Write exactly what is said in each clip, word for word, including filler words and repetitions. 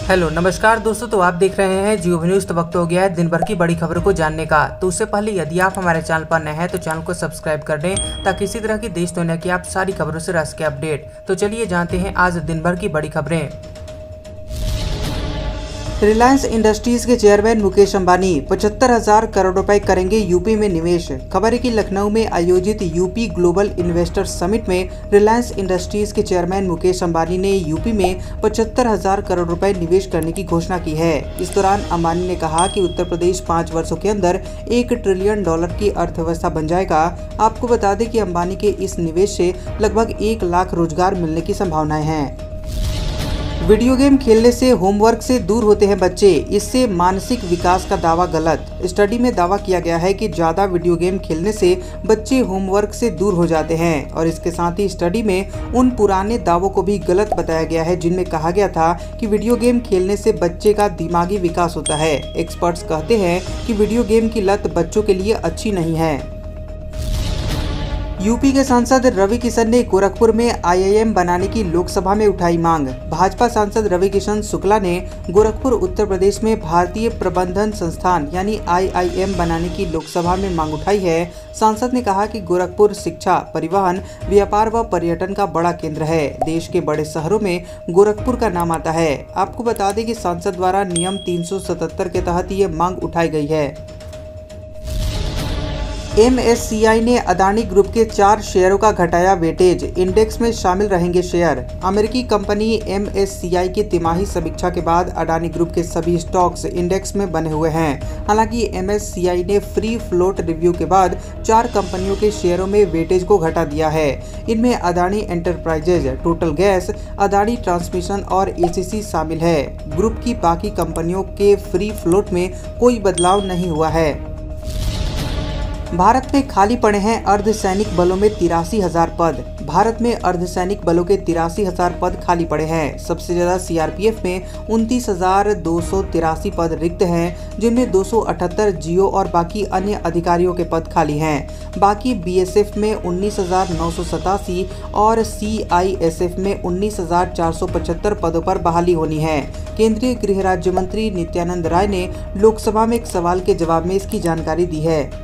Hello नमस्कार दोस्तों, तो आप देख रहे हैं जियो न्यूज़। तो वक्त हो गया है दिन भर की बड़ी खबरों को जानने का। तो उससे पहले यदि आप हमारे चैनल पर नए हैं तो चैनल को सब्सक्राइब कर दें, ताकि इसी तरह की देश दुनिया की आप सारी खबरों से रह सके अपडेट। तो चलिए जानते हैं आज दिन भर की बड़ी खबरें। रिलायंस इंडस्ट्रीज के चेयरमैन मुकेश अंबानी पचहत्तर हजार करोड़ रुपए करेंगे यूपी में निवेश। खबर है कि लखनऊ में आयोजित यूपी ग्लोबल इन्वेस्टर समिट में रिलायंस इंडस्ट्रीज के चेयरमैन मुकेश अंबानी ने यूपी में पचहत्तर हजार करोड़ रुपए निवेश करने की घोषणा की है। इस दौरान अंबानी ने कहा कि उत्तर प्रदेश पाँच वर्षों के अंदर एक ट्रिलियन डॉलर की अर्थव्यवस्था बन जाएगा। आपको बता दें कि अंबानी के इस निवेश से लगभग एक लाख रोजगार मिलने की संभावनाएं हैं। वीडियो गेम खेलने से होमवर्क से दूर होते हैं बच्चे, इससे मानसिक विकास का दावा गलत। स्टडी में दावा किया गया है कि ज्यादा वीडियो गेम खेलने से बच्चे होमवर्क से दूर हो जाते हैं, और इसके साथ ही स्टडी में उन पुराने दावों को भी गलत बताया गया है जिनमें कहा गया था कि वीडियो गेम खेलने से बच्चे का दिमागी विकास होता है। एक्सपर्ट्स कहते हैं कि वीडियो गेम की लत बच्चों के लिए अच्छी नहीं है। यूपी के सांसद रवि किशन ने गोरखपुर में आईआईएम बनाने की लोकसभा में उठाई मांग। भाजपा सांसद रवि किशन शुक्ला ने गोरखपुर उत्तर प्रदेश में भारतीय प्रबंधन संस्थान यानी आईआईएम बनाने की लोकसभा में मांग उठाई है। सांसद ने कहा कि गोरखपुर शिक्षा, परिवहन, व्यापार व पर्यटन का बड़ा केंद्र है। देश के बड़े शहरों में गोरखपुर का नाम आता है। आपको बता दें कि सांसद द्वारा नियम तीन सौ सतहत्तर के तहत ये मांग उठाई गई है। एमएससीआई ने अदानी ग्रुप के चार शेयरों का घटाया वेटेज, इंडेक्स में शामिल रहेंगे शेयर। अमेरिकी कंपनी एमएससीआई की तिमाही समीक्षा के बाद अदानी ग्रुप के सभी स्टॉक्स इंडेक्स में बने हुए हैं। हालांकि एमएससीआई ने फ्री फ्लोट रिव्यू के बाद चार कंपनियों के शेयरों में वेटेज को घटा दिया है। इनमें Adani enterprises, total gas, Adani transmission और एसीसी शामिल है। ग्रुप की बाकी कंपनियों के फ्री फ्लोट में कोई बदलाव नहीं हुआ है। भारत में खाली पड़े हैं अर्धसैनिक बलों में तिरासी हजार पद। भारत में अर्धसैनिक बलों के तिरासी हजार पद खाली पड़े हैं। सबसे ज्यादा सीआरपीएफ में उनतीस हजार दो सौ तिरासी पद रिक्त हैं, जिनमें दो सौ अठहत्तर जीओ और बाकी अन्य अधिकारियों के पद खाली हैं। बाकी बीएसएफ में उन्नीस हजार नौ सौ सतासी और सीआईएसएफ में उन्नीस हजार चार सौ पचहत्तर पदों पर बहाली होनी है। केंद्रीय गृह राज्य मंत्री नित्यानंद राय ने लोकसभा में एक सवाल के जवाब में इसकी जानकारी दी है।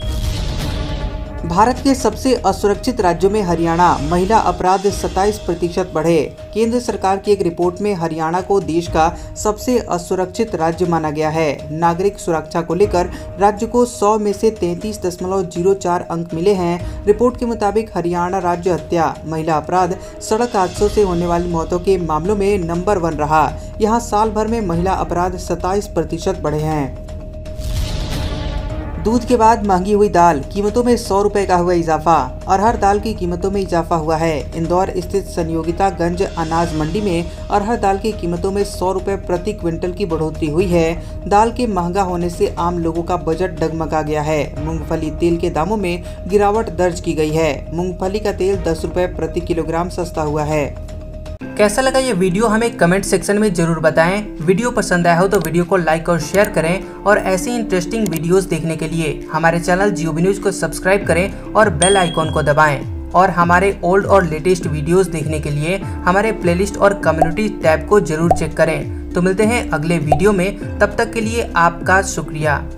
भारत के सबसे असुरक्षित राज्यों में हरियाणा, महिला अपराध सत्ताईस प्रतिशत बढ़े। केंद्र सरकार की एक रिपोर्ट में हरियाणा को देश का सबसे असुरक्षित राज्य माना गया है। नागरिक सुरक्षा को लेकर राज्य को सौ में से तैंतीस दशमलव जीरो चार अंक मिले हैं। रिपोर्ट के मुताबिक हरियाणा राज्य हत्या, महिला अपराध, सड़क हादसों से होने वाली मौतों के मामलों में नंबर वन रहा। यहाँ साल भर में महिला अपराध सत्ताईस प्रतिशत बढ़े हैं। दूध के बाद महंगी हुई दाल, कीमतों में सौ रुपए का हुआ इजाफा। अरहर दाल की कीमतों में इजाफा हुआ है। इंदौर स्थित संयोगिता गंज अनाज मंडी में अरहर दाल की कीमतों में सौ रुपए प्रति क्विंटल की बढ़ोतरी हुई है। दाल के महंगा होने से आम लोगों का बजट डगमगा गया है। मूंगफली तेल के दामों में गिरावट दर्ज की गई है। मूंगफली का तेल दस रुपए प्रति किलोग्राम सस्ता हुआ है। कैसा लगा ये वीडियो हमें कमेंट सेक्शन में जरूर बताएं। वीडियो पसंद आया हो तो वीडियो को लाइक और शेयर करें, और ऐसी इंटरेस्टिंग वीडियोस देखने के लिए हमारे चैनल जियो न्यूज़ को सब्सक्राइब करें और बेल आइकॉन को दबाएं। और हमारे ओल्ड और लेटेस्ट वीडियोस देखने के लिए हमारे प्लेलिस्ट और कम्युनिटी टैब को जरूर चेक करें। तो मिलते हैं अगले वीडियो में, तब तक के लिए आपका शुक्रिया।